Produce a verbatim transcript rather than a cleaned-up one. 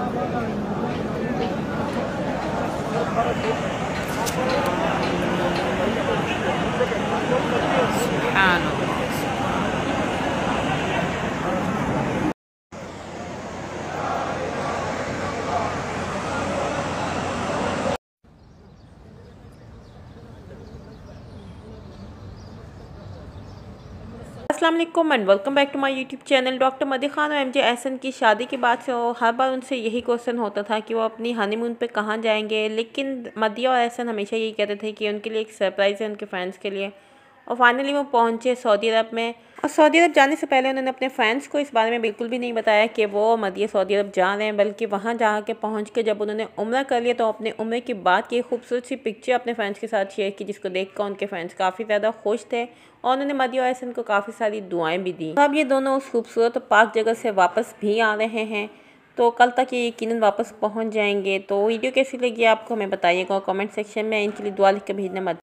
अस्सलाम वालेकुम and welcome back to my YouTube channel. Doctor Madi Khan और एम जे एहसन की शादी के बाद से हर बार उनसे यही क्वेश्चन होता था कि वो अपनी हनीमून पे कहाँ जाएंगे, लेकिन मदिया और एहसन हमेशा यही कहते थे कि उनके लिए एक सरप्राइज़ है उनके फैंस के लिए। और फाइनली वो पहुँचे सऊदी अरब में, और सऊदी अरब जाने से पहले उन्होंने अपने फैंस को इस बारे में बिल्कुल भी नहीं बताया कि वो मदिया सऊदी अरब जा रहे हैं, बल्कि वहाँ जा के पहुँच के जब उन्होंने उम्रा कर लिया तो अपने उम्र की बाद की खूबसूरत सी पिक्चर अपने फैंस के साथ शेयर की, जिसको देख कर उनके फैंस काफ़ी ज़्यादा खुश थे और उन्होंने मदिया और एहसन को काफ़ी सारी दुआएं भी दी। अब ये दोनों उस खूबसूरत और पाक जगह से वापस भी आ रहे हैं, तो कल तक ये यकीनन वापस पहुंच जाएंगे। तो वीडियो कैसी लगी आपको हमें बताइएगा, कमेंट सेक्शन में इनके लिए दुआ लिख के भेजना मत